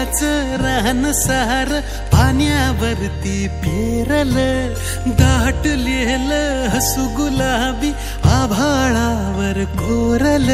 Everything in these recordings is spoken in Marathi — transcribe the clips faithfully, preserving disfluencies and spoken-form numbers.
रान सार पाण्यावरती पेरल, दाटलेलं हसू गुलाबी आभाळावर कोरल.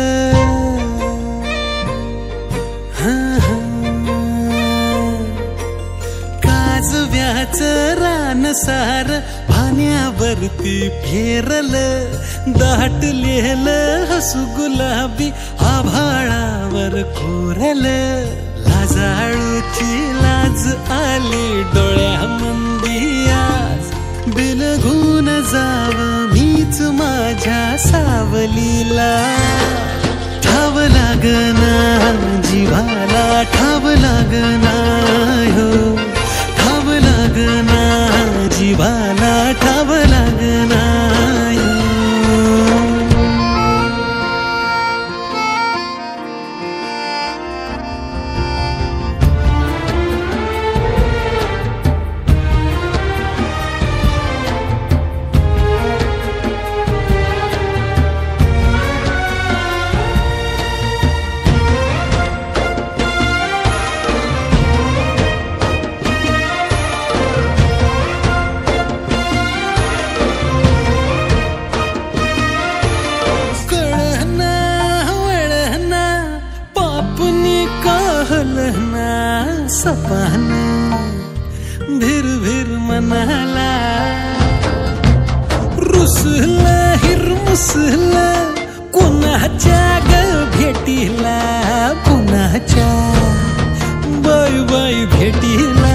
काजव्याचं रान सार पाण्यावरती फेरल, दाटलेलं हसू गुलाबी आभाळावर कोरल. लाजाळूची लाज आली डोळ्यामंदी आज, बिलगून जाव मीच माझ्या सावलीला. ठाव लागना जीवाला, ठाव लागना हो, ठाव लागना जीवाला, ठाव लागना हो. सपान भिर भिर मनाला, रुसला हिरमुसला कोणाच्या ग भेटीला, कोणाच्या बाय बाय भेटीला.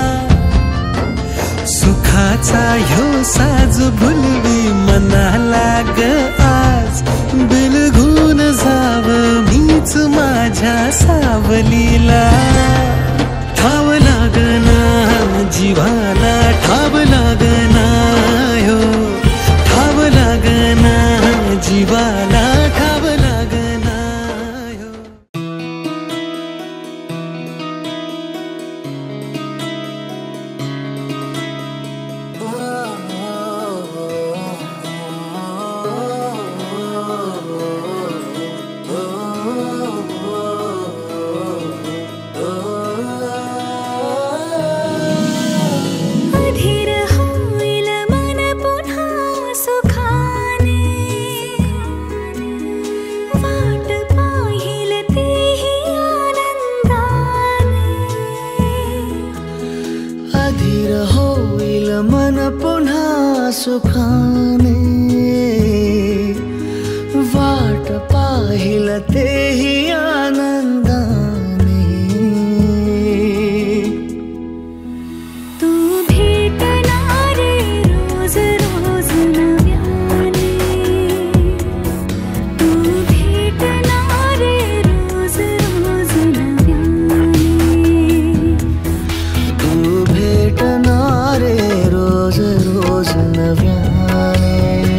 सुखाचा ह्यो साज भुलवी मनाला ग आज, बिलगून जाव मीच माझ्या सावलीला. ठाव लागना जीवाला, ठाव लागना हो, ठाव लागना जीवाला, ठाव लागना हो. सुखाने वाट पाहिल तेही आनंदाने. तू भेटणार रोज रोज नव्याने, तू भेटणार रोज रोज नव्याने, तू भेटणार रोज रोज नव्याने,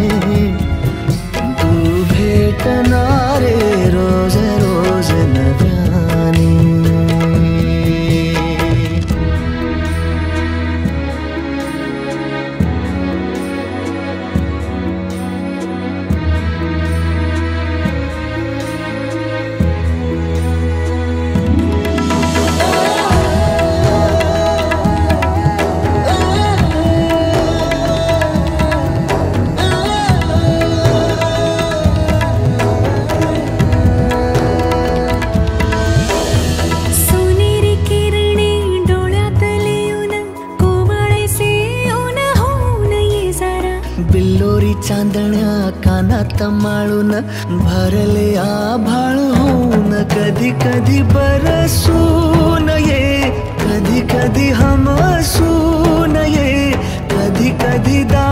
तू भेटणारे रोज रोज नव्याने. चांदण्या कानात माळून भरले आभाळ होऊन, कधी कधी बरसून ये, कधी कधी हमसून ये, कधी कधी